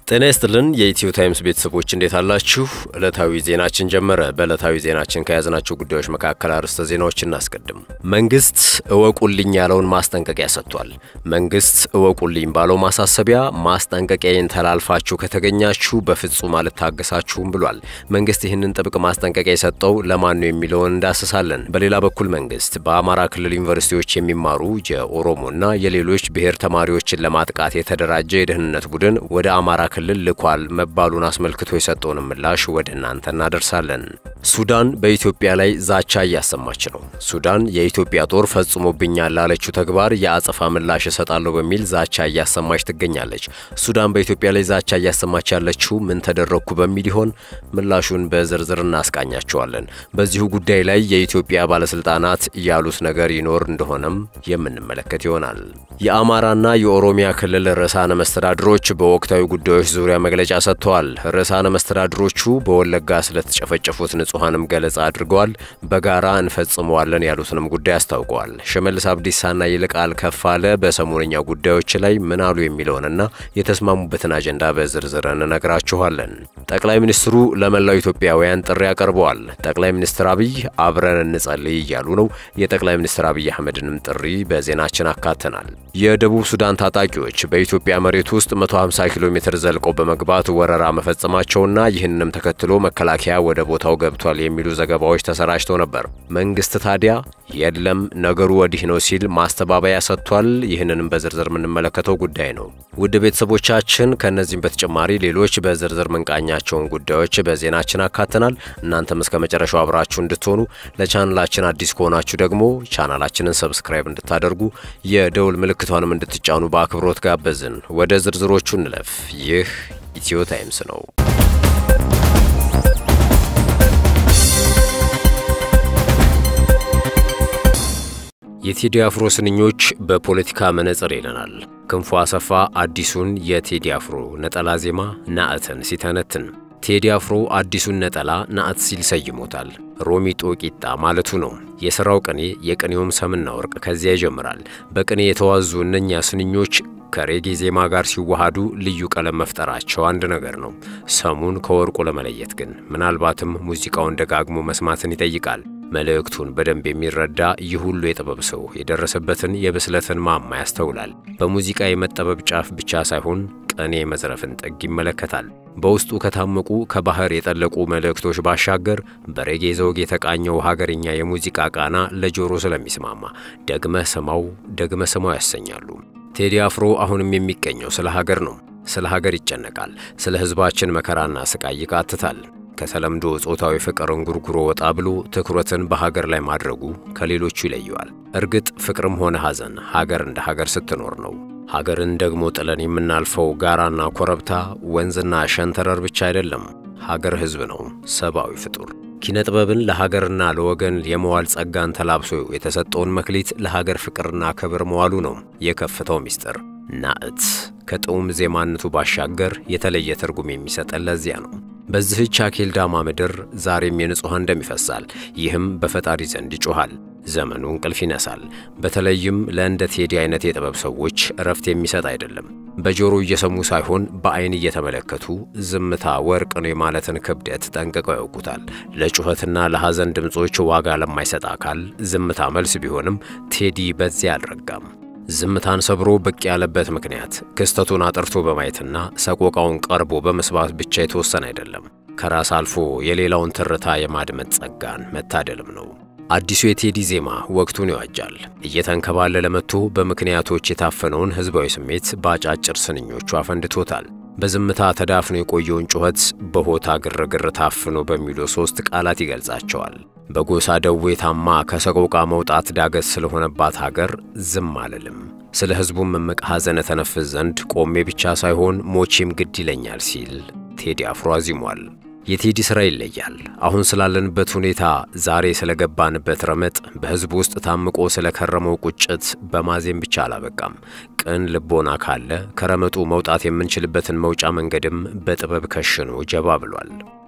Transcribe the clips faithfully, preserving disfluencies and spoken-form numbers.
ጤና ይስጥልን የኢትዮ ታይምስ ቤተሰቦች እንዴት አላችሁ? ዕለታዊ ዜናችን ጀመረ። በዕለታዊ ዜናችን ከያዝናቸው ጉዳዮች መካከል አርዕስተ ዜናዎችን እናስቀድም። መንግስት እወቁልኝ ያለውን ማስጠንቀቂያ ሰጥቷል። መንግስት እወቁልኝ ባለው ማሳሰቢያ ማስጠንቀቂያን ተላልፋችሁ ከተገኛችሁ በፍጹም አልታገሳችሁም ብሏል። መንግስት ይህንን ጥብቅ ማስጠንቀቂያ የሰጠው ለማን ነው የሚለውን እንዳስሳለን። በሌላ በኩል መንግስት በአማራ ክልል ዩኒቨርሲቲዎች የሚማሩ የኦሮሞና የሌሎች ብሔር ተማሪዎችን ለማጥቃት የተደራጀ የደህንነት ቡድን ወደ አማራ ክልል ልኳል መባሉን አስመልክቶ የሰጠውን ምላሽ ወደ እናንተ እናደርሳለን። ሱዳን በኢትዮጵያ ላይ ዛቻ እያሰማች ነው። ሱዳን የኢትዮጵያ ጦር ፈጽሞብኛል ላለችው ተግባር የአጸፋ ምላሽ እሰጣለሁ በሚል ዛቻ እያሰማች ትገኛለች። ሱዳን በኢትዮጵያ ላይ ዛቻ እያሰማች ያለችው ምን ተደረኩ በሚል ይሆን? ምላሹን በዝርዝር እናስቃኛቸዋለን። በዚሁ ጉዳይ ላይ የኢትዮጵያ ባለስልጣናት ያሉት ነገር ይኖር እንደሆነም የምንመለከት ይሆናል። የአማራና የኦሮሚያ ክልል ርዕሳነ መስተዳድሮች በወቅታዊ ጉዳዮች ዙሪያ መግለጫ ሰጥተዋል። ርዕሳነ መስተዳድሮቹ በወለጋ ስለተጨፈጨፉት ንጹሃንም ገለጻ አድርገዋል። በጋራ እንፈጽመዋለን ያሉትንም ጉዳይ አስታውቀዋል። ሽመልስ አብዲሳና ይልቃል ከፋለ በሰሞነኛ ጉዳዮች ላይ ምን አሉ የሚለውንና የተስማሙበትን አጀንዳ በዝርዝር እንነግራችኋለን። ጠቅላይ ሚኒስትሩ ለመላው ኢትዮጵያውያን ጥሪ አቀርበዋል። ጠቅላይ ሚኒስትር አብይ አብረን እንጸልይ እያሉ ነው። የጠቅላይ ሚኒስትር አብይ አህመድንም ጥሪ በዜናችን አካተናል። የደቡብ ሱዳን ታጣቂዎች በኢትዮጵያ መሬት ውስጥ መቶ ሃምሳ ኪሎ ሜትር ዘልቀው በመግባት ወረራ መፈጸማቸውና ይህንንም ተከትሎ መከላከያ ወደ ቦታው ገብቷል የሚሉ ዘገባዎች ተሰራጭተው ነበር። መንግስት ታዲያ የለም ነገሩ ወዲህ ነው ሲል ማስተባበያ ሰጥቷል። ይህንንም በዝርዝር የምንመለከተው ጉዳይ ነው። ውድ ቤተሰቦቻችን ከነዚህም በተጨማሪ ሌሎች በዝርዝር መንቃኛቸውን ጉዳዮች በዜናችን አካተናል። እናንተም እስከ መጨረሻው አብራችሁ እንድትሆኑ ለቻናላችን አዲስ ከሆናችሁ ደግሞ ቻናላችንን ሰብስክራይብ እንድታደርጉ የደውል ምልክቷንም እንድትጫኑ በአክብሮት ጋበዝን። ወደ ዝርዝሮቹ እንለፍ። ይህ ኢትዮ ታይምስ ነው። የቴዲ አፍሮ ስንኞች በፖለቲካ መነጽር ይለናል። ክንፉ አሰፋ አዲሱን የቴዲ አፍሮ ነጠላ ዜማ ናዕትን ሲተነትን ቴዲ አፍሮ አዲሱን ነጠላ ናዕት ሲል ሰይሞታል። ሮሚ ጦቂጣ ማለቱ ነው። የሥራው ቅኔ የቅኔውም ሰምና ወርቅ ከዚያ ይጀምራል። በቅኔ የተዋዙ እነኛ ስንኞች ከሬጌ ዜማ ጋር ሲዋሃዱ ልዩ ቀለም መፍጠራቸው አንድ ነገር ነው። ሰሙን ከወርቁ ለመለየት ግን ምናልባትም ሙዚቃውን ደጋግሞ መስማትን ይጠይቃል። መልእክቱን በደንብ የሚረዳ ይህ ሁሉ የጥበብ ሰው የደረሰበትን የብስለትን ማማ ያስተውላል። በሙዚቃ የመጠበብ ጫፍ ብቻ ሳይሆን ቅኔ መዝረፍን ጥግ ይመለከታል። በውስጡ ከታመቁ ከባህር የጠለቁ መልእክቶች ባሻገር በሬጌ ዘውግ የተቃኘው ሀገርኛ የሙዚቃ ቃና ለጆሮ ስለሚስማማ ደግመ ሰማው ደግመ ሰማው ያሰኛሉ። ቴዲ አፍሮ አሁንም የሚቀኘው ስለ ሀገር ነው። ስለ ሀገር ይጨነቃል። ስለ ህዝባችን መከራና ስቃይ ይቃትታል። ከተለምዶ ጾታዊ ፍቅርን ጉርጉሮ ወጣ ብሎ ትኩረትን በሀገር ላይ ማድረጉ ከሌሎቹ ይለየዋል። እርግጥ ፍቅርም ሆነ ሐዘን ሀገር እንደ ሀገር ስትኖር ነው። ሀገርን ደግሞ ጥለን የምናልፈው ጋራና ኮረብታ ወንዝና ሸንተረር ብቻ አይደለም። ሀገር ህዝብ ነው፣ ሰብአዊ ፍጡር። ኪነጥበብን ለሀገርና ለወገን የመዋል ጸጋን ተላብሶ የተሰጠውን መክሊት ለሀገር ፍቅርና ክብር መዋሉ ነው የከፍታው ሚስጥር። ናዕት ከጥዑም ዜማነቱ ባሻገር የተለየ ትርጉም የሚሰጠን ለዚያ ነው። በዚህች አኬልዳማ ምድር ዛሬም የንጹሃን ደም ይፈሳል። ይህም በፈጣሪ ዘንድ ይጮሃል። ዘመኑ እንቅልፍ ይነሳል። በተለይም ለእንደ ቴዲ አይነት የጥበብ ሰዎች እረፍት የሚሰጥ አይደለም። በጆሮ እየሰሙ ሳይሆን በአይን እየተመለከቱ ዝምታ ወርቅ ነው የማለትን ክብደት ጠንቅቀው ያውቁታል። ለጩኸትና ለሐዘን ድምጾች ዋጋ ለማይሰጥ አካል ዝምታ መልስ ቢሆንም ቴዲ በዚያ አልረጋም። ዝምታን ሰብሮ ብቅ ያለበት ምክንያት ክስተቱን አጥርቶ በማየትና ሰቆቃውን ቀርቦ በመስባት ብቻ የተወሰነ አይደለም። ከራስ አልፎ የሌላውን ትርታ የማድመጥ ጸጋን መታደልም ነው። አዲሱ የቴዲ ዜማ ወቅቱን ይዋጃል። እየተንከባለለ መጥቶ በምክንያቶች የታፈነውን ህዝባዊ ስሜት ባጫጭር ስንኞቹ አፈንድቶታል። በዝምታ ተዳፍኖ የቆየውን ጩኸት በሆታ ግርግር ታፍኖ በሚሉ ሶስት ቃላት ይገልጻቸዋል። በጎሳ ደዌ ታማ ከሰቆቃ መውጣት ዳገት ስለሆነባት ሀገር ዝም አልልም፣ ስለ ህዝቡም እምቅ ሐዘን ተነፍስ ዘንድ ቆሜ ብቻ ሳይሆን ሞቼም ግድ ይለኛል ሲል ቴዲ አፍሮ አዚሟል። የቴዲ ሥራ ይለያል። አሁን ስላለንበት ሁኔታ፣ ዛሬ ስለገባንበት ረመጥ፣ በህዝብ ውስጥ ታምቆ ስለከረመው ቁጭት በማዜም ብቻ አላበቃም። ቅን ልቦና ካለ ከረመጡ መውጣት የምንችልበትን መውጫ መንገድም በጥበብ ከሽኖ ጀባ ብሏል።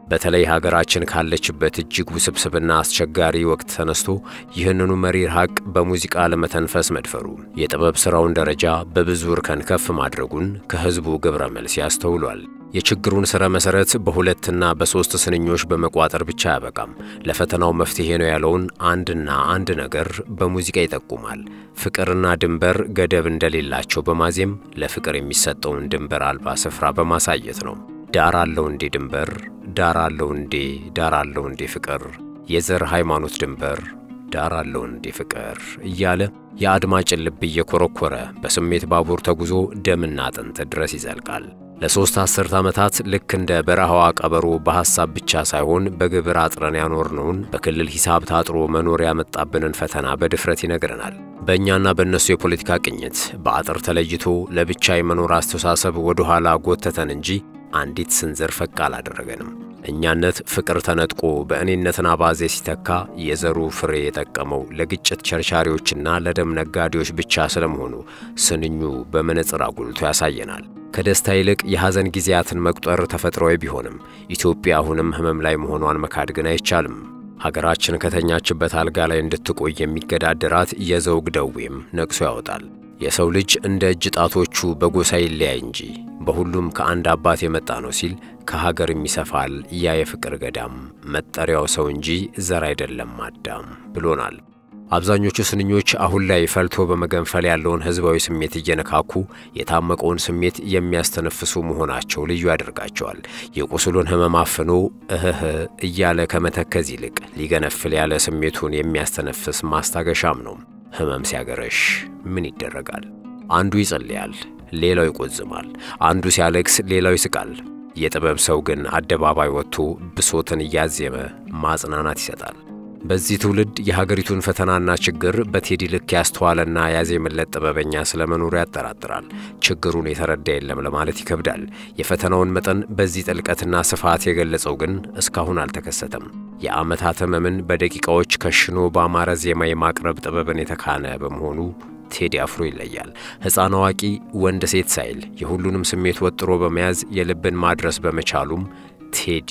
በተለይ ሀገራችን ካለችበት እጅግ ውስብስብና አስቸጋሪ ወቅት ተነስቶ ይህንኑ መሪር ሀቅ በሙዚቃ ለመተንፈስ መድፈሩ የጥበብ ሥራውን ደረጃ በብዙ እርከን ከፍ ማድረጉን ከህዝቡ ግብረ መልስ ያስተውሏል። የችግሩን ስረ መሰረት በሁለትና በሶስት ስንኞች በመቋጠር ብቻ ያበቃም። ለፈተናው መፍትሄ ነው ያለውን አንድና አንድ ነገር በሙዚቃ ይጠቁማል። ፍቅርና ድንበር ገደብ እንደሌላቸው በማዜም ለፍቅር የሚሰጠውን ድንበር አልባ ስፍራ በማሳየት ነው። ዳር አለው እንዴ ድንበር፣ ዳር አለው እንዴ፣ ዳር አለው እንዴ ፍቅር፣ የዘር ሃይማኖት ድንበር፣ ዳር አለው እንዴ ፍቅር እያለ የአድማጭን ልብ እየኮረኮረ በስሜት ባቡር ተጉዞ ደምና አጥንት ድረስ ይዘልቃል። ለሶስት አስርት ዓመታት ልክ እንደ በረሃዋ ቀበሮ በሐሳብ ብቻ ሳይሆን በግብር አጥረን ያኖርነውን በክልል ሂሳብ ታጥሮ መኖር ያመጣብንን ፈተና በድፍረት ይነግረናል። በእኛና በእነሱ የፖለቲካ ቅኝት በአጥር ተለይቶ ለብቻ የመኖር አስተሳሰብ ወደ ኋላ ጎተተን እንጂ አንዲት ስንዝር ፈቅ አላደረገንም። እኛነት ፍቅር ተነጥቆ በእኔነትና ባዜ ሲተካ የዘሩ ፍሬ የጠቀመው ለግጭት ቸርቻሪዎችና ለደም ነጋዴዎች ብቻ ስለመሆኑ ስንኙ በመነጽር አጉልቶ ያሳየናል። ከደስታ ይልቅ የሐዘን ጊዜያትን መቁጠር ተፈጥሯዊ ቢሆንም ኢትዮጵያ አሁንም ህመም ላይ መሆኗን መካድ ግን አይቻልም። ሀገራችን ከተኛችበት አልጋ ላይ እንድትቆይ የሚገዳደራት የዘውግ ደዌም ነቅሶ ያወጣል። የሰው ልጅ እንደ እጅ ጣቶቹ በጎሳ ይለያይ እንጂ በሁሉም ከአንድ አባት የመጣ ነው ሲል ከሀገርም ይሰፋል ያ የፍቅር ገዳም መጠሪያው ሰው እንጂ ዘር አይደለም አዳም ብሎናል። አብዛኞቹ ስንኞች አሁን ላይ ፈልቶ በመገንፈል ያለውን ህዝባዊ ስሜት እየነካኩ የታመቀውን ስሜት የሚያስተነፍሱ መሆናቸው ልዩ ያደርጋቸዋል። የቁስሉን ህመም አፍኖ እህህ እያለ ከመተከዝ ይልቅ ሊገነፍል ያለ ስሜቱን የሚያስተነፍስ ማስታገሻም ነው። ህመም ሲያገረሽ ምን ይደረጋል? አንዱ ይጸልያል፣ ሌላው ይቆዝማል። አንዱ ሲያለቅስ ሌላው ይስቃል። የጥበብ ሰው ግን አደባባይ ወጥቶ ብሶትን እያዜመ ማጽናናት ይሰጣል። በዚህ ትውልድ የሀገሪቱን ፈተናና ችግር በቴዲ ልክ ያስተዋለና ያዜመለት ጥበበኛ ስለመኖሩ ያጠራጥራል። ችግሩን የተረዳ የለም ለማለት ይከብዳል። የፈተናውን መጠን በዚህ ጥልቀትና ስፋት የገለጸው ግን እስካሁን አልተከሰተም። የዓመታት ህመምን በደቂቃዎች ከሽኖ በአማረ ዜማ የማቅረብ ጥበብን የተካነ በመሆኑ ቴዲ አፍሮ ይለያል። ሕፃን አዋቂ፣ ወንድ ሴት ሳይል የሁሉንም ስሜት ወጥሮ በመያዝ የልብን ማድረስ በመቻሉም ቴዲ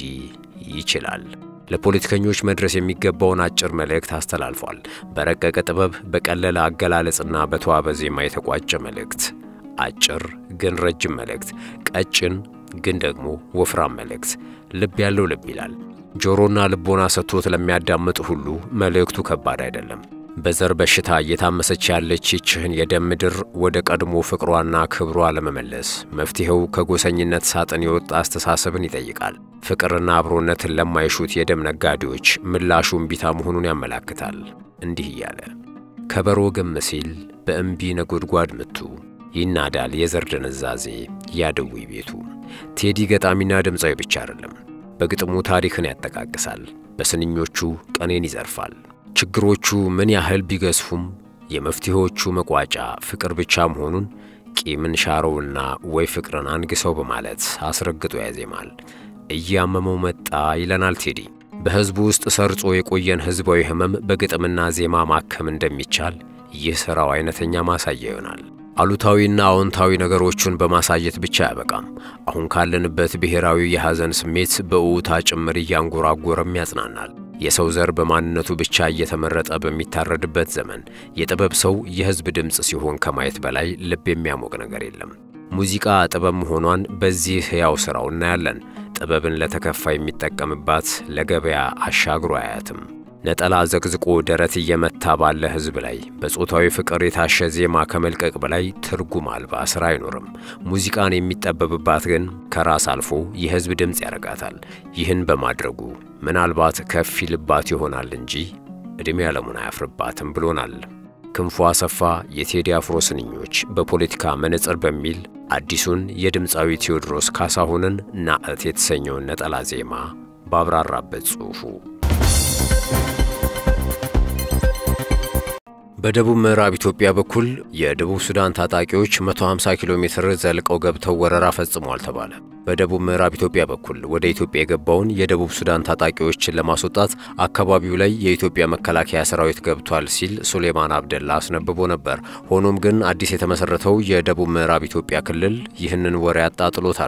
ይችላል። ለፖለቲከኞች መድረስ የሚገባውን አጭር መልእክት አስተላልፏል። በረቀቀ ጥበብ፣ በቀለለ አገላለጽና በተዋበ ዜማ የተቋጨ መልእክት። አጭር ግን ረጅም መልእክት፣ ቀጭን ግን ደግሞ ወፍራም መልእክት። ልብ ያለው ልብ ይላል። ጆሮና ልቦና ሰጥቶት ለሚያዳምጥ ሁሉ መልእክቱ ከባድ አይደለም። በዘር በሽታ እየታመሰች ያለች ይህችን የደም ምድር ወደ ቀድሞ ፍቅሯና ክብሯ ለመመለስ መፍትሄው ከጎሰኝነት ሳጥን የወጣ አስተሳሰብን ይጠይቃል። ፍቅርና አብሮነትን ለማይሹት የደም ነጋዴዎች ምላሹ እምቢታ መሆኑን ያመላክታል። እንዲህ እያለ ከበሮ ግም ሲል በእምቢ ነጎድጓድ ምቱ ይናዳል የዘር ድንዛዜ ያደዊ ቤቱ። ቴዲ ገጣሚና ድምፃዊ ብቻ አይደለም። በግጥሙ ታሪክን ያጠቃቅሳል፣ በስንኞቹ ቀኔን ይዘርፋል። ችግሮቹ ምን ያህል ቢገዝፉም የመፍትሄዎቹ መቋጫ ፍቅር ብቻ መሆኑን ቂምን ሻረውና ወይ ፍቅርን አንግሰው በማለት አስረግጦ ያዜማል። እያመመው መጣ ይለናል ቴዲ። በህዝቡ ውስጥ ሰርጾ የቆየን ህዝባዊ ህመም በግጥምና ዜማ ማከም እንደሚቻል ይህ ሥራው አይነተኛ ማሳያ ይሆናል። አሉታዊና አዎንታዊ ነገሮችን በማሳየት ብቻ ያበቃም። አሁን ካለንበት ብሔራዊ የሐዘን ስሜት በኡታ ጭምር እያንጎራጎረም ያጽናናል። የሰው ዘር በማንነቱ ብቻ እየተመረጠ በሚታረድበት ዘመን የጥበብ ሰው የህዝብ ድምጽ ሲሆን ከማየት በላይ ልብ የሚያሞቅ ነገር የለም። ሙዚቃ ጥበብ መሆኗን በዚህ ያው ሥራው እናያለን። ጥበብን ለተከፋ የሚጠቀምባት ለገበያ አሻግሮ አያትም። ነጠላ ዘቅዝቆ ደረት እየመታ ባለ ህዝብ ላይ በጾታዊ ፍቅር የታሸ ዜማ ከመልቀቅ በላይ ትርጉም አልባ ሥራ አይኖርም። ሙዚቃን የሚጠበብባት ግን ከራስ አልፎ የህዝብ ድምጽ ያረጋታል። ይህን በማድረጉ ምናልባት ከፍ ይልባት ይሆናል እንጂ እድሜ ዓለሙን አያፍርባትም ብሎናል። ክንፉ አሰፋ የቴዲ አፍሮ ስንኞች በፖለቲካ መነጽር በሚል አዲሱን የድምፃዊ ቴዎድሮስ ካሳሁንን ናዕት የተሰኘውን ነጠላ ዜማ ባብራራበት ጽሑፉ በደቡብ ምዕራብ ኢትዮጵያ በኩል የደቡብ ሱዳን ታጣቂዎች መቶ ሃምሳ ኪሎ ሜትር ዘልቀው ገብተው ወረራ ፈጽመዋል ተባለ። በደቡብ ምዕራብ ኢትዮጵያ በኩል ወደ ኢትዮጵያ የገባውን የደቡብ ሱዳን ታጣቂዎችን ለማስወጣት አካባቢው ላይ የኢትዮጵያ መከላከያ ሰራዊት ገብቷል ሲል ሱሌማን አብደላ አስነብቦ ነበር። ሆኖም ግን አዲስ የተመሰረተው የደቡብ ምዕራብ ኢትዮጵያ ክልል ይህንን ወሬ አጣጥሎታል።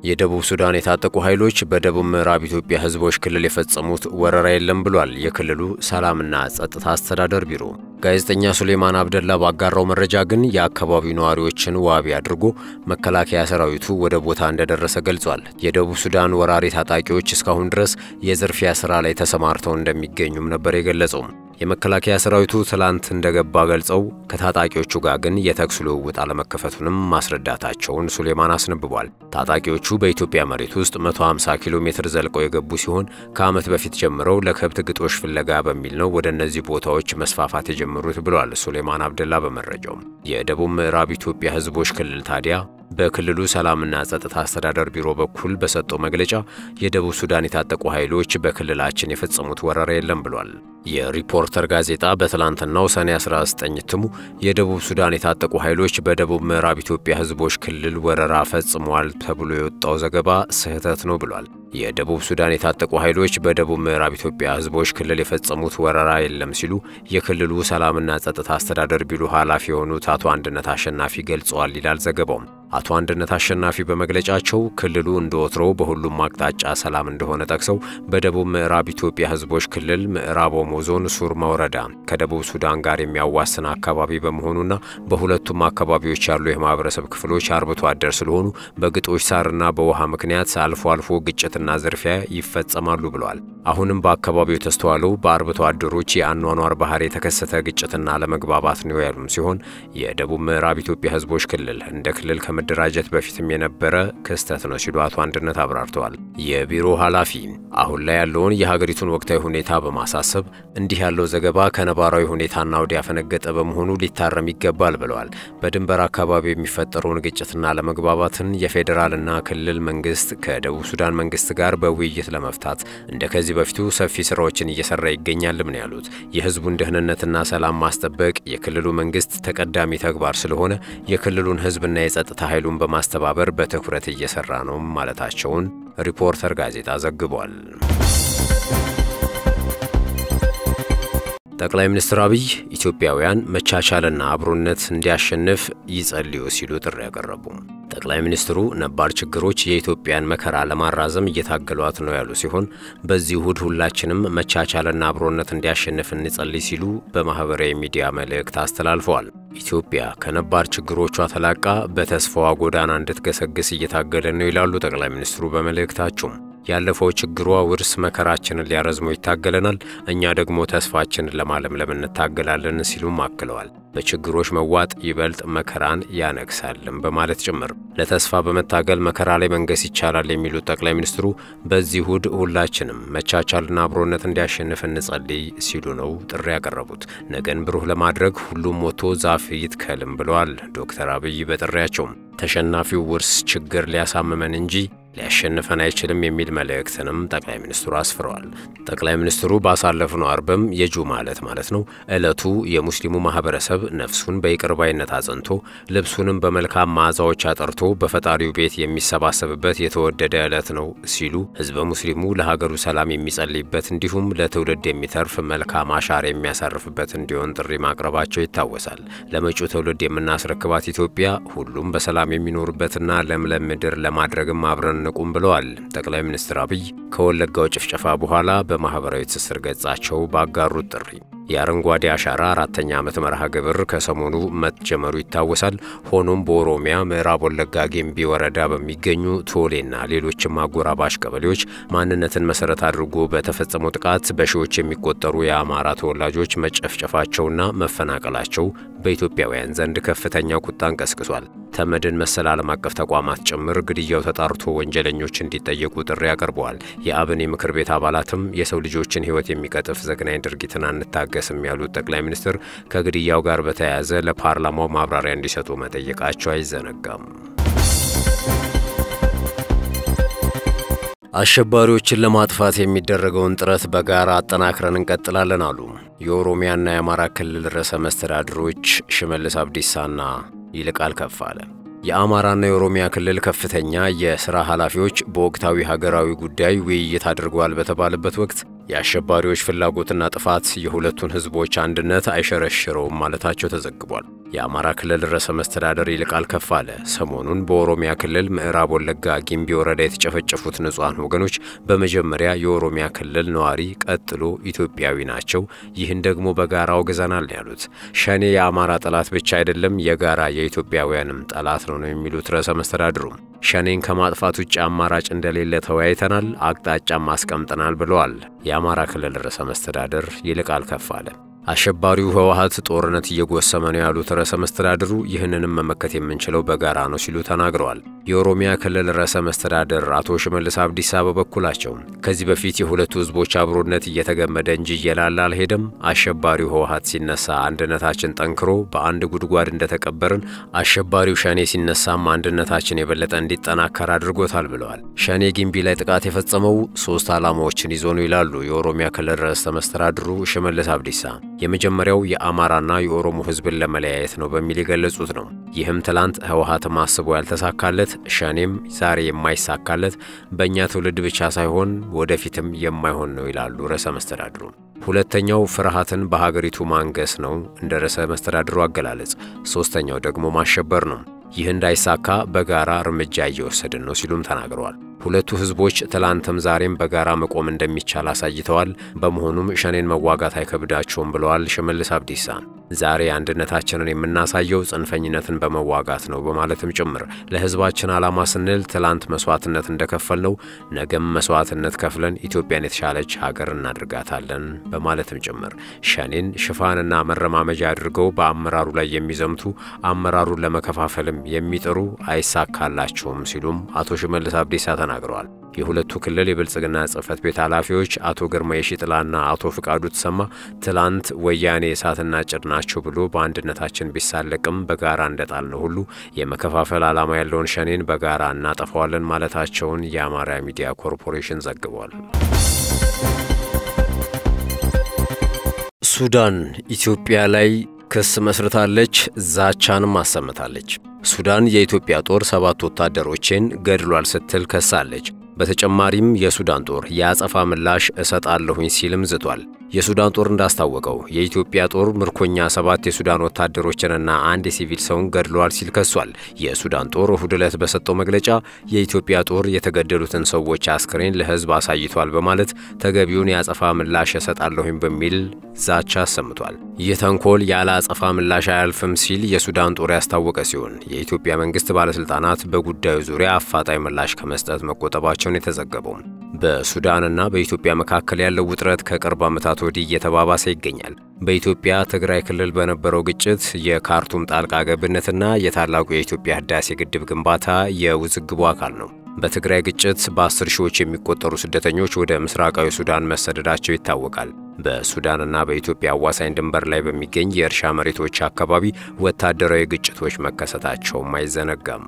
የደቡብ ሱዳን የታጠቁ ኃይሎች በደቡብ ምዕራብ ኢትዮጵያ ህዝቦች ክልል የፈጸሙት ወረራ የለም ብሏል የክልሉ ሰላምና ጸጥታ አስተዳደር ቢሮ። ጋዜጠኛ ሱሌማን አብደላ ባጋራው መረጃ ግን የአካባቢው ነዋሪዎችን ዋቢ አድርጎ መከላከያ ሰራዊቱ ወደ ቦታ እንደደረሰ ገልጿል። የደቡብ ሱዳን ወራሪ ታጣቂዎች እስካሁን ድረስ የዝርፊያ ስራ ላይ ተሰማርተው እንደሚገኙም ነበር የገለጸው። የመከላከያ ሰራዊቱ ትላንት እንደገባ ገልጸው ከታጣቂዎቹ ጋር ግን የተኩስ ልውውጥ አለመከፈቱንም ማስረዳታቸውን ሱሌማን አስነብቧል። ታጣቂዎቹ በኢትዮጵያ መሬት ውስጥ መቶ ሃምሳ ኪሎ ሜትር ዘልቀው የገቡ ሲሆን ከዓመት በፊት ጀምረው ለከብት ግጦሽ ፍለጋ በሚል ነው ወደ እነዚህ ቦታዎች መስፋፋት የጀመሩት ብሏል ሱሌማን አብደላ በመረጃው። የደቡብ ምዕራብ ኢትዮጵያ ህዝቦች ክልል ታዲያ በክልሉ ሰላምና ጸጥታ አስተዳደር ቢሮ በኩል በሰጠው መግለጫ የደቡብ ሱዳን የታጠቁ ኃይሎች በክልላችን የፈጸሙት ወረራ የለም ብሏል። የሪፖርተር ጋዜጣ በትላንትናው ሰኔ አስራ ዘጠኝ እትሙ የደቡብ ሱዳን የታጠቁ ኃይሎች በደቡብ ምዕራብ ኢትዮጵያ ህዝቦች ክልል ወረራ ፈጽመዋል ተብሎ የወጣው ዘገባ ስህተት ነው ብሏል። የደቡብ ሱዳን የታጠቁ ኃይሎች በደቡብ ምዕራብ ኢትዮጵያ ህዝቦች ክልል የፈጸሙት ወረራ የለም ሲሉ የክልሉ ሰላምና ጸጥታ አስተዳደር ቢሮ ኃላፊ የሆኑት አቶ አንድነት አሸናፊ ገልጸዋል ይላል ዘገባው። አቶ አንድነት አሸናፊ በመግለጫቸው ክልሉ እንደወትሮው በሁሉም አቅጣጫ ሰላም እንደሆነ ጠቅሰው በደቡብ ምዕራብ ኢትዮጵያ ህዝቦች ክልል ምዕራብ ኦሞ ዞን ሱርማ ወረዳ ከደቡብ ሱዳን ጋር የሚያዋስን አካባቢ በመሆኑና በሁለቱም አካባቢዎች ያሉ የማህበረሰብ ክፍሎች አርብቶ አደር ስለሆኑ በግጦሽ ሳርና በውሃ ምክንያት አልፎ አልፎ ግጭትና ዝርፊያ ይፈጸማሉ ብለዋል። አሁንም በአካባቢው ተስተዋለው በአርብቶ አደሮች የአኗኗር ባህሪ የተከሰተ ግጭትና ለመግባባት ነው ያሉም ሲሆን የደቡብ ምዕራብ ኢትዮጵያ ህዝቦች ክልል እንደ ክልል ከመደራጀት በፊትም የነበረ ክስተት ነው ሲሉ አቶ አንድነት አብራርተዋል። የቢሮ ኃላፊ አሁን ላይ ያለውን የሀገሪቱን ወቅታዊ ሁኔታ በማሳሰብ እንዲህ ያለው ዘገባ ከነባራዊ ሁኔታና ወዲያ ፈነገጠ በመሆኑ ሊታረም ይገባል ብለዋል። በድንበር አካባቢ የሚፈጠረውን ግጭትና ለመግባባትን የፌዴራልና ክልል መንግስት ከደቡብ ሱዳን መንግስት ጋር በውይይት ለመፍታት እንደከዚህ በፊቱ ሰፊ ስራዎችን እየሰራ ይገኛልም ነው ያሉት። የህዝቡን ደህንነትና ሰላም ማስጠበቅ የክልሉ መንግስት ተቀዳሚ ተግባር ስለሆነ የክልሉን ህዝብና የጸጥታ ኃይሉን በማስተባበር በትኩረት እየሰራ ነው ማለታቸውን ሪፖርተር ጋዜጣ ዘግቧል። ጠቅላይ ሚኒስትር አብይ ኢትዮጵያውያን መቻቻልና አብሮነት እንዲያሸንፍ ይጸልዩ ሲሉ ጥሪ ያቀረቡ። ጠቅላይ ሚኒስትሩ ነባር ችግሮች የኢትዮጵያን መከራ ለማራዘም እየታገሏት ነው ያሉ ሲሆን በዚህ እሁድ ሁላችንም መቻቻልና አብሮነት እንዲያሸንፍ እንጸልይ ሲሉ በማህበራዊ ሚዲያ መልእክት አስተላልፈዋል። ኢትዮጵያ ከነባር ችግሮቿ ተላቃ በተስፋዋ ጎዳና እንድትገሰግስ እየታገለ ነው ይላሉ ጠቅላይ ሚኒስትሩ በመልእክታቸው። ያለፈው ችግሯ ውርስ መከራችንን ሊያረዝሞ ይታገለናል፣ እኛ ደግሞ ተስፋችንን ለማለምለም እንታገላለን ሲሉም አክለዋል። በችግሮች መዋጥ ይበልጥ መከራን ያነክሳልም በማለት ጭምር ለተስፋ በመታገል መከራ ላይ መንገስ ይቻላል የሚሉት ጠቅላይ ሚኒስትሩ በዚህ እሁድ ሁላችንም መቻቻልና አብሮነት እንዲያሸንፍ እንጸልይ ሲሉ ነው ጥሪ ያቀረቡት። ነገን ብሩህ ለማድረግ ሁሉም ሞቶ ዛፍ ይትከልም ብለዋል ዶክተር አብይ በጥሪያቸው። ተሸናፊው ውርስ ችግር ሊያሳምመን እንጂ ሊያሸንፈን አይችልም የሚል መልእክትንም ጠቅላይ ሚኒስትሩ አስፍረዋል። ጠቅላይ ሚኒስትሩ ባሳለፍነው አርብም የጁማ ዕለት ማለት ነው ዕለቱ የሙስሊሙ ማህበረሰብ ነፍሱን በይቅርባይነት አጽንቶ ልብሱንም በመልካም መዓዛዎች አጠርቶ በፈጣሪው ቤት የሚሰባሰብበት የተወደደ ዕለት ነው ሲሉ ህዝበ ሙስሊሙ ለሀገሩ ሰላም የሚጸልይበት እንዲሁም ለትውልድ የሚተርፍ መልካም አሻራ የሚያሳርፍበት እንዲሆን ጥሪ ማቅረባቸው ይታወሳል። ለመጪው ትውልድ የምናስረክባት ኢትዮጵያ ሁሉም በሰላም የሚኖርበትና ለምለም ምድር ለማድረግም አብረን ንቁም ብለዋል ጠቅላይ ሚኒስትር አብይ ከወለጋው ጭፍጨፋ በኋላ በማህበራዊ ትስስር ገጻቸው ባጋሩት ጥሪ። የአረንጓዴ አሻራ አራተኛ ዓመት መርሃ ግብር ከሰሞኑ መጀመሩ ይታወሳል። ሆኖም በኦሮሚያ ምዕራብ ወለጋ ጊምቢ ወረዳ በሚገኙ ቶሌና ሌሎችም አጎራባሽ ቀበሌዎች ማንነትን መሰረት አድርጎ በተፈጸመው ጥቃት በሺዎች የሚቆጠሩ የአማራ ተወላጆች መጨፍጨፋቸውና መፈናቀላቸው በኢትዮጵያውያን ዘንድ ከፍተኛ ቁጣን ቀስቅሷል። ተመድን መሰል ዓለም አቀፍ ተቋማት ጭምር ግድያው ተጣርቶ ወንጀለኞች እንዲጠየቁ ጥሪ ያቀርበዋል። የአብን ምክር ቤት አባላትም የሰው ልጆችን ሕይወት የሚቀጥፍ ዘግናኝ ድርጊትን አንታገስም ያሉት ጠቅላይ ሚኒስትር ከግድያው ጋር በተያያዘ ለፓርላማው ማብራሪያ እንዲሰጡ መጠየቃቸው አይዘነጋም። አሸባሪዎችን ለማጥፋት የሚደረገውን ጥረት በጋራ አጠናክረን እንቀጥላለን አሉ የኦሮሚያና የአማራ ክልል ርዕሰ መስተዳድሮች ሽመልስ አብዲሳና ይልቃል ከፋለ። የአማራና የኦሮሚያ ክልል ከፍተኛ የሥራ ኃላፊዎች በወቅታዊ ሀገራዊ ጉዳይ ውይይት አድርገዋል በተባለበት ወቅት የአሸባሪዎች ፍላጎትና ጥፋት የሁለቱን ህዝቦች አንድነት አይሸረሽረውም ማለታቸው ተዘግቧል። የአማራ ክልል ርዕሰ መስተዳድር ይልቃል ከፋለ ሰሞኑን በኦሮሚያ ክልል ምዕራብ ወለጋ ጊምቢ ወረዳ የተጨፈጨፉት ንጹሃን ወገኖች በመጀመሪያ የኦሮሚያ ክልል ነዋሪ ቀጥሎ ኢትዮጵያዊ ናቸው፣ ይህን ደግሞ በጋራ አውግዘናል ያሉት ሸኔ የአማራ ጠላት ብቻ አይደለም የጋራ የኢትዮጵያውያንም ጠላት ነው የሚሉት ርዕሰ መስተዳድሩ ሸኔን ከማጥፋት ውጭ አማራጭ እንደሌለ ተወያይተናል፣ አቅጣጫም አስቀምጠናል ብለዋል። የአማራ ክልል ርዕሰ መስተዳድር ይልቃል ከፋለ አሸባሪው ህወሓት ጦርነት እየጎሰመ ነው ያሉት ርዕሰ መስተዳድሩ ይህንንም መመከት የምንችለው በጋራ ነው ሲሉ ተናግረዋል። የኦሮሚያ ክልል ርዕሰ መስተዳድር አቶ ሽመልስ አብዲሳ በበኩላቸው ከዚህ በፊት የሁለቱ ህዝቦች አብሮነት እየተገመደ እንጂ እየላላ አልሄደም፣ አሸባሪው ህወሓት ሲነሳ አንድነታችን ጠንክሮ በአንድ ጉድጓድ እንደተቀበርን አሸባሪው ሸኔ ሲነሳም አንድነታችን የበለጠ እንዲጠናከር አድርጎታል ብለዋል። ሸኔ ጊምቢ ላይ ጥቃት የፈጸመው ሶስት ዓላማዎችን ይዞ ነው ይላሉ የኦሮሚያ ክልል ርዕሰ መስተዳድሩ ሽመልስ አብዲሳ። የመጀመሪያው የአማራና የኦሮሞ ህዝብን ለመለያየት ነው በሚል የገለጹት ነው። ይህም ትላንት ህወሓት ማስቦ ያልተሳካለት ሸኔም ዛሬ የማይሳካለት በእኛ ትውልድ ብቻ ሳይሆን ወደፊትም የማይሆን ነው ይላሉ ርዕሰ መስተዳድሩ። ሁለተኛው ፍርሃትን በሀገሪቱ ማንገስ ነው እንደ ርዕሰ መስተዳድሩ አገላለጽ። ሶስተኛው ደግሞ ማሸበር ነው። ይህ እንዳይሳካ በጋራ እርምጃ እየወሰድን ነው ሲሉም ተናግረዋል። ሁለቱ ህዝቦች ትላንትም ዛሬም በጋራ መቆም እንደሚቻል አሳይተዋል። በመሆኑም ሸኔን መዋጋት አይከብዳቸውም ብለዋል ሽመልስ አብዲሳ። ዛሬ አንድነታችንን የምናሳየው ጽንፈኝነትን በመዋጋት ነው በማለትም ጭምር ለህዝባችን ዓላማ ስንል ትላንት መስዋዕትነት እንደከፈልነው ነገም መስዋዕትነት ከፍለን ኢትዮጵያን የተሻለች ሀገር እናድርጋታለን በማለትም ጭምር ሸኔን ሽፋንና መረማመጃ አድርገው በአመራሩ ላይ የሚዘምቱ አመራሩን ለመከፋፈልም የሚጥሩ አይሳካላቸውም ሲሉም አቶ ሽመልስ አብዲሳ ተናግረዋል። የሁለቱ ክልል የብልጽግና ጽህፈት ቤት ኃላፊዎች አቶ ግርማ የሺጥላና አቶ ፍቃዱ ተሰማ ትላንት ወያኔ እሳትና ጭድ ናቸው ብሎ በአንድነታችን ቢሳለቅም በጋራ እንደጣልነው ሁሉ የመከፋፈል ዓላማ ያለውን ሸኔን በጋራ እናጠፋዋለን ማለታቸውን የአማራ ሚዲያ ኮርፖሬሽን ዘግቧል። ሱዳን ኢትዮጵያ ላይ ክስ መስርታለች፣ ዛቻንም አሰምታለች። ሱዳን የኢትዮጵያ ጦር ሰባት ወታደሮችን ገድሏል ስትል ከሳለች። በተጨማሪም የሱዳን ጦር ያጸፋ ምላሽ እሰጣለሁኝ ሲልም ዝቷል። የሱዳን ጦር እንዳስታወቀው የኢትዮጵያ ጦር ምርኮኛ ሰባት የሱዳን ወታደሮችንና አንድ የሲቪል ሰውን ገድሏል ሲል ከሷል። የሱዳን ጦር እሁድ ዕለት በሰጠው መግለጫ የኢትዮጵያ ጦር የተገደሉትን ሰዎች አስክሬን ለህዝብ አሳይቷል በማለት ተገቢውን ያጸፋ ምላሽ እሰጣለሁኝ በሚል ዛቻ አሰምቷል። ይህ ተንኮል ያለ አጸፋ ምላሽ አያልፍም ሲል የሱዳን ጦር ያስታወቀ ሲሆን የኢትዮጵያ መንግስት ባለስልጣናት በጉዳዩ ዙሪያ አፋጣኝ ምላሽ ከመስጠት መቆጠባቸውን የተዘገበው። በሱዳንና በኢትዮጵያ መካከል ያለው ውጥረት ከቅርብ ዓመታት ወዲህ እየተባባሰ ይገኛል። በኢትዮጵያ ትግራይ ክልል በነበረው ግጭት የካርቱም ጣልቃ ገብነትና የታላቁ የኢትዮጵያ ህዳሴ ግድብ ግንባታ የውዝግቡ አካል ነው። በትግራይ ግጭት በአስር ሺዎች የሚቆጠሩ ስደተኞች ወደ ምስራቃዊ ሱዳን መሰደዳቸው ይታወቃል። በሱዳንና በኢትዮጵያ አዋሳኝ ድንበር ላይ በሚገኝ የእርሻ መሬቶች አካባቢ ወታደራዊ ግጭቶች መከሰታቸውም አይዘነጋም።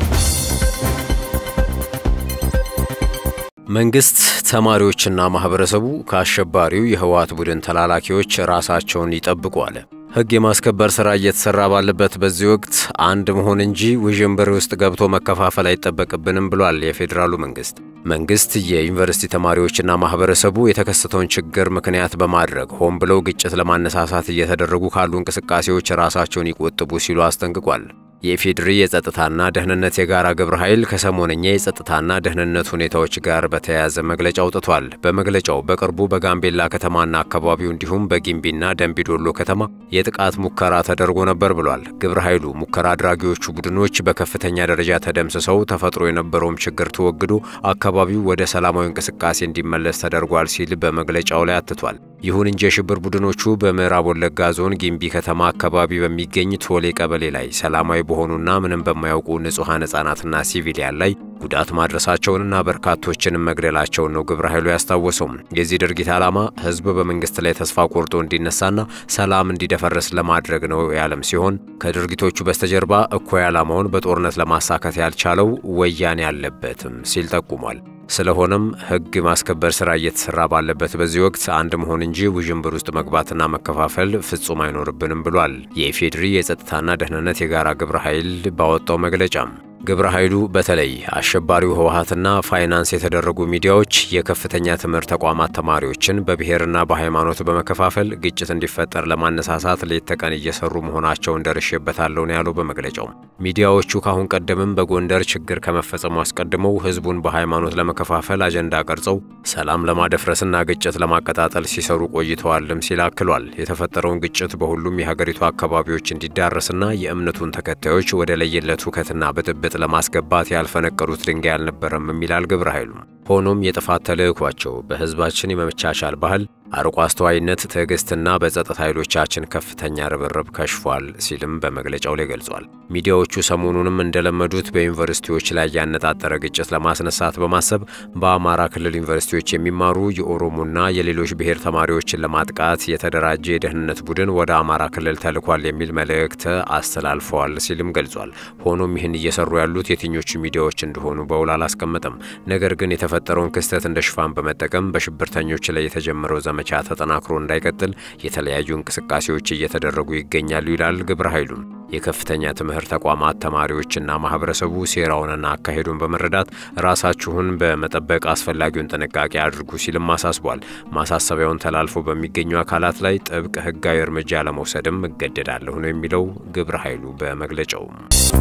መንግስት ተማሪዎችና ማህበረሰቡ ከአሸባሪው የህወሓት ቡድን ተላላኪዎች ራሳቸውን ይጠብቁ አለ። ህግ የማስከበር ሥራ እየተሰራ ባለበት በዚህ ወቅት አንድ መሆን እንጂ ውዥንብር ውስጥ ገብቶ መከፋፈል አይጠበቅብንም ብሏል የፌዴራሉ መንግስት። መንግስት የዩኒቨርሲቲ ተማሪዎችና ማህበረሰቡ የተከሰተውን ችግር ምክንያት በማድረግ ሆን ብለው ግጭት ለማነሳሳት እየተደረጉ ካሉ እንቅስቃሴዎች ራሳቸውን ይቆጥቡ ሲሉ አስጠንቅቋል። የኢፌዴሪ የጸጥታና ደህንነት የጋራ ግብረ ኃይል ከሰሞነኛ የጸጥታና ደህንነት ሁኔታዎች ጋር በተያያዘ መግለጫ አውጥቷል። በመግለጫው በቅርቡ በጋምቤላ ከተማና አካባቢው እንዲሁም በጊምቢና ደምቢዶሎ ከተማ የጥቃት ሙከራ ተደርጎ ነበር ብሏል። ግብረ ኃይሉ ሙከራ አድራጊዎቹ ቡድኖች በከፍተኛ ደረጃ ተደምስሰው ተፈጥሮ የነበረውም ችግር ተወግዶ አካባቢው ወደ ሰላማዊ እንቅስቃሴ እንዲመለስ ተደርጓል ሲል በመግለጫው ላይ አትቷል። ይሁን እንጂ የሽብር ቡድኖቹ በምዕራብ ወለጋ ዞን ጊምቢ ከተማ አካባቢ በሚገኝ ቶሌ ቀበሌ ላይ ሰላማዊ በሆኑና ምንም በማያውቁ ንጹሃን ህጻናትና ሲቪሊያን ላይ ጉዳት ማድረሳቸውንና በርካቶችንም መግደላቸውን ነው ግብረ ኃይሉ ያስታወሰው። የዚህ ድርጊት ዓላማ ህዝብ በመንግስት ላይ ተስፋ ቆርጦ እንዲነሳና ሰላም እንዲደፈርስ ለማድረግ ነው ያለም ሲሆን ከድርጊቶቹ በስተጀርባ እኩይ ዓላማውን በጦርነት ለማሳካት ያልቻለው ወያኔ ያለበትም ሲል ጠቁሟል። ስለሆነም ህግ ማስከበር ሥራ እየተሰራ ባለበት በዚህ ወቅት አንድ መሆን እንጂ ውዥንብር ውስጥ መግባትና መከፋፈል ፍጹም አይኖርብንም ብሏል የኢፌዴሪ የጸጥታና ደህንነት የጋራ ግብረ ኃይል ባወጣው መግለጫ። ግብረ ኃይሉ በተለይ አሸባሪው ህወሓትና ፋይናንስ የተደረጉ ሚዲያዎች የከፍተኛ ትምህርት ተቋማት ተማሪዎችን በብሔርና በሃይማኖት በመከፋፈል ግጭት እንዲፈጠር ለማነሳሳት ሌት ተቀን እየሰሩ መሆናቸውን ደርሼበታለሁ ነው ያለው በመግለጫው። ሚዲያዎቹ ካሁን ቀደምም በጎንደር ችግር ከመፈጸሙ አስቀድመው ህዝቡን በሃይማኖት ለመከፋፈል አጀንዳ ቀርጸው ሰላም ለማደፍረስና ግጭት ለማቀጣጠል ሲሰሩ ቆይተዋልም ሲል አክሏል። የተፈጠረውን ግጭት በሁሉም የሀገሪቱ አካባቢዎች እንዲዳረስና የእምነቱን ተከታዮች ወደ ለየለት ሁከትና ብጥብጥ ለማስገባት ያልፈነቀሉት ድንጋይ አልነበረም የሚላል ግብረ ኃይሉ። ሆኖም የጥፋት ተልዕኳቸው በህዝባችን የመቻቻል ባህል፣ አርቆ አስተዋይነት፣ ትዕግስትና በጸጥታ ኃይሎቻችን ከፍተኛ ርብርብ ከሽፏል ሲልም በመግለጫው ላይ ገልጿል። ሚዲያዎቹ ሰሞኑንም እንደለመዱት በዩኒቨርሲቲዎች ላይ ያነጣጠረ ግጭት ለማስነሳት በማሰብ በአማራ ክልል ዩኒቨርሲቲዎች የሚማሩ የኦሮሞና የሌሎች ብሔር ተማሪዎችን ለማጥቃት የተደራጀ የደህንነት ቡድን ወደ አማራ ክልል ተልኳል የሚል መልእክት አስተላልፈዋል ሲልም ገልጿል። ሆኖም ይህን እየሰሩ ያሉት የትኞቹ ሚዲያዎች እንደሆኑ በውል አላስቀመጠም። ነገር ግን የተፈጠረውን ክስተት እንደ ሽፋን በመጠቀም በሽብርተኞች ላይ የተጀመረው ዘመቻ ተጠናክሮ እንዳይቀጥል የተለያዩ እንቅስቃሴዎች እየተደረጉ ይገኛሉ ይላል ግብረ ኃይሉ። የከፍተኛ ትምህርት ተቋማት ተማሪዎችና ማህበረሰቡ ሴራውንና አካሄዱን በመረዳት ራሳችሁን በመጠበቅ አስፈላጊውን ጥንቃቄ አድርጉ ሲልም አሳስቧል። ማሳሰቢያውን ተላልፎ በሚገኙ አካላት ላይ ጥብቅ ህጋዊ እርምጃ ለመውሰድም እገደዳለሁ ነው የሚለው ግብረ ኃይሉ በመግለጫው።